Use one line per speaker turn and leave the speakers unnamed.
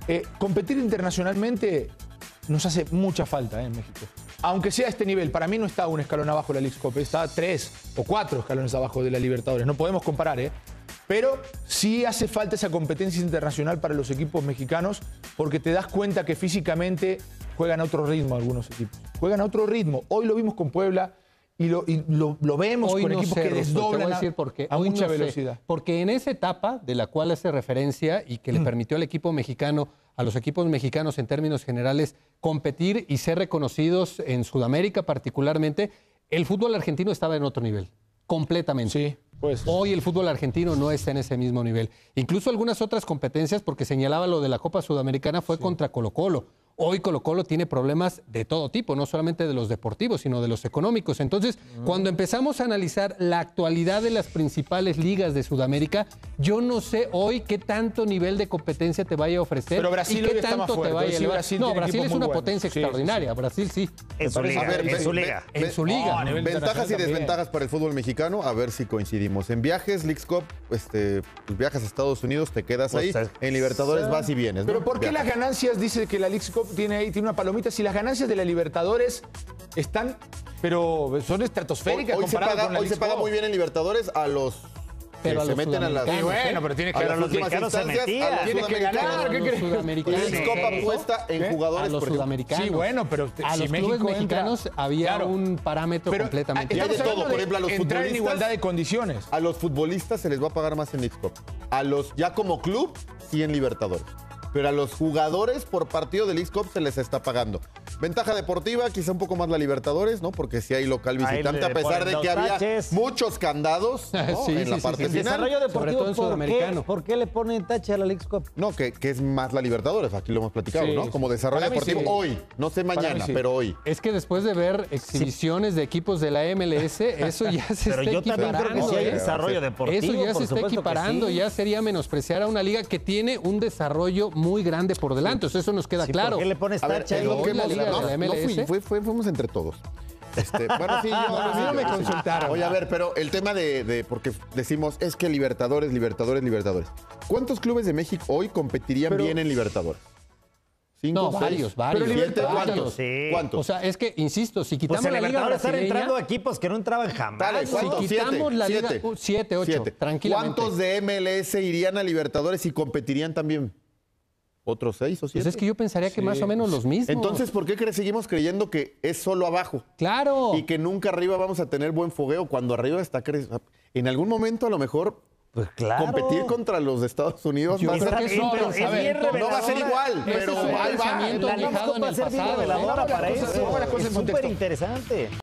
Competir internacionalmente nos hace mucha falta en México. Aunque sea a este nivel, para mí no está un escalón abajo de la Leagues Cup, está 3 o 4 escalones abajo de la Libertadores. No podemos comparar, pero sí hace falta esa competencia internacional para los equipos mexicanos porque te das cuenta que físicamente juegan a otro ritmo algunos equipos. Juegan a otro ritmo. Hoy lo vimos con Puebla y lo vemos
hoy
con
no
equipos
sé,
que desdoblan a mucha
no
velocidad.
Porque en esa etapa de la cual hace referencia y que le permitió al equipo mexicano, a los equipos mexicanos en términos generales, competir y ser reconocidos en Sudamérica particularmente, el fútbol argentino estaba en otro nivel, completamente.
Sí, pues.
Hoy el fútbol argentino no está en ese mismo nivel. Incluso algunas otras competencias, porque señalaba lo de la Copa Sudamericana, fue contra Colo-Colo. Hoy Colo-Colo tiene problemas de todo tipo, no solamente de los deportivos, sino de los económicos. Entonces, cuando empezamos a analizar la actualidad de las principales ligas de Sudamérica, yo no sé hoy qué tanto nivel de competencia te vaya a ofrecer.
Pero Brasil
y qué
hoy está más
tanto te
fuerte.
vaya a elevar. No, Brasil es una potencia
Sí,
extraordinaria.
sí.
Brasil sí.
En su liga, en su liga.
En su liga.
a nivel
Ventajas y
internacional
desventajas para el fútbol mexicano, a ver si coincidimos. En viajes, Leagues Cup, pues viajas a Estados Unidos, te quedas
Pues,
ahí. En Libertadores vas y vienes, ¿no?
Pero ¿por qué
Viajas.
las ganancias, dice que la Leagues Cup tiene una palomita, si las ganancias de la Libertadores están, pero son estratosféricas
Hoy se
comparadas con la
paga
Leagues Cup?
muy bien en Libertadores a los
Pero
que
a
se
los
meten a las...
Sí, bueno, pero tiene que
a
Pero
las
los
últimas
mexicanos se
instancias,
metían.
a los
Tienes que ganar,
sudamericanos.
¿qué
A los
crees?
sudamericanos.
Leagues Cup apuesta en
¿Qué?
jugadores,
A los
por ejemplo.
sudamericanos.
Sí, bueno, pero
A
si
los
México
clubes mexicanos
entra,
había
claro.
un parámetro
Pero
completamente
hay de
estamos
todo,
hablando
por ejemplo, a los
entrar en
futbolistas.
igualdad de condiciones.
A los futbolistas se les va a pagar más en Leagues Cup. A los, ya como club, sí en Libertadores. Pero a los jugadores por partido de Leagues Cup se les está pagando. Ventaja deportiva, quizá un poco más la Libertadores, ¿no? Porque si hay local
Ahí
visitante,
le
a pesar
ponen
de
dos
que había
taches.
muchos candados, ¿no?
Sí,
en la
sí,
parte
sí,
El
sí.
final.
desarrollo
Sobre
deportivo,
todo en sudamericano.
¿por qué le ponen tache a la Leagues Cup?
No, que es más la Libertadores, aquí lo hemos platicado,
Sí,
¿no?
sí.
Como desarrollo
Para mí
deportivo
sí.
hoy, no sé
Para
mañana,
mí sí.
pero hoy.
Es que después de ver exhibiciones de equipos de la MLS, eso ya se
Pero
está
yo también creo que
equiparando.
sí hay
¿eh?
desarrollo deportivo.
Eso ya
por
se está
supuesto que
equiparando,
sí.
ya sería menospreciar a una liga que tiene un desarrollo muy grande por delante. Eso nos queda
Sí,
claro.
¿por qué le pones
A ver,
tache?
es lo
hoy
que
la
hemos...
liga
No,
de la
no
MLS.
fuimos entre todos. Bueno, sí,
a mí no me consultaron.
Oye, a ver, pero el tema porque decimos, es que Libertadores. ¿Cuántos clubes de México hoy competirían bien en Libertadores?
No,
¿5,
varios.
¿7?
varios.
¿Cuántos?
Sí.
¿Cuántos?
O sea, es que, insisto, si quitamos
Pues en
la liga
Libertadores están
brasileña,
entrando equipos que no entraban jamás.
Dale,
¿no?
¿cuántos?
si quitamos la liga, 7, 8, tranquilamente.
¿Cuántos de MLS irían a Libertadores y competirían también? ¿Otros 6 o 7?
Pues es que yo pensaría que más o menos los mismos.
Entonces, ¿por qué seguimos creyendo que es solo abajo?
claro.
Y que nunca arriba vamos a tener buen fogueo cuando arriba está en algún momento a lo mejor
Pues claro.
competir contra los de Estados Unidos
Yo
va a
creo
ser,
que eso,
pero
a
es
ver,
bien
no va a ser igual,
Ese
pero
es un
ahí va.
pensamiento
La Leagues
dejado
Cup
en
va a
el
ser bien
pasado.
reveladora
Vamos a
para
las cosas-
eso.
vamos a las cosas
Es
en contexto.
súper interesante.